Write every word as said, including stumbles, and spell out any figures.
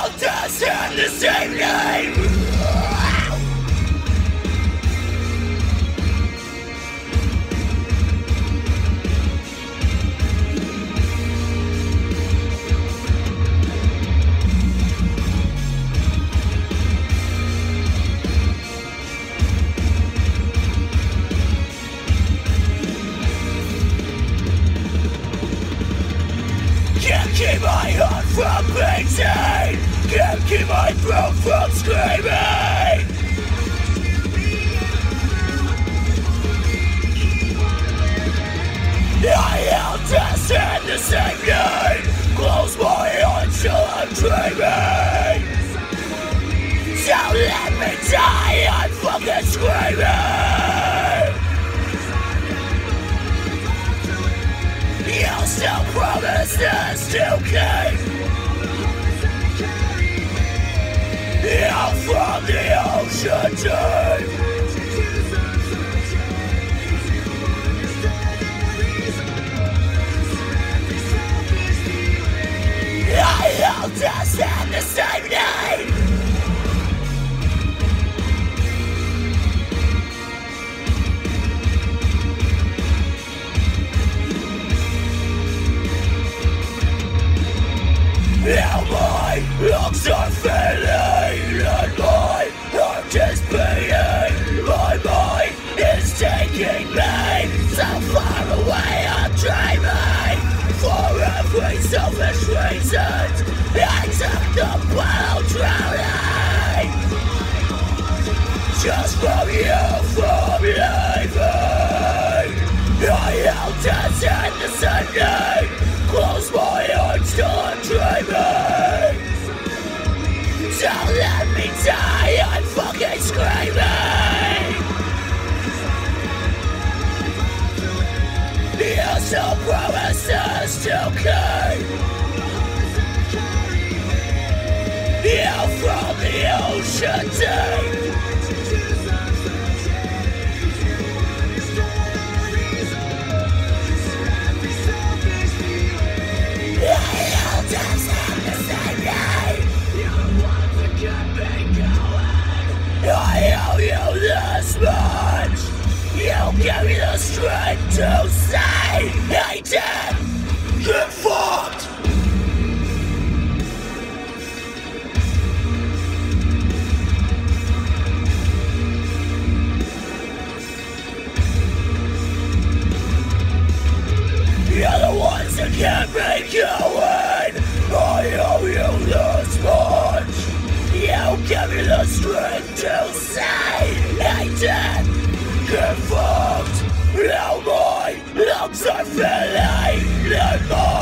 all just have the same name. Can't keep my heart from beating. Can't keep my throat from screaming. I held just in the same name. Close my eyes till I'm dreaming. So let me die, I'm fucking screaming. You still promise us to keep. Yeah, from the ocean deep. I held us in the same name. Now my lungs are failing, and my heart is beating. My mind is taking me so far away. I'm dreaming for every selfish reason. I took the boat drowning just from you, from leaving. I held us in the same name. Close my eyes till I'm dreaming. Don't let me die, I'm fucking screaming. You still promise us to keep. You from the ocean deep. I owe you this much. You gave me the strength to say I did. Get fucked. You're the ones that kept me going. I owe you this much. You gave me the strength to say I did. Get fucked. Now my lungs are filling, and my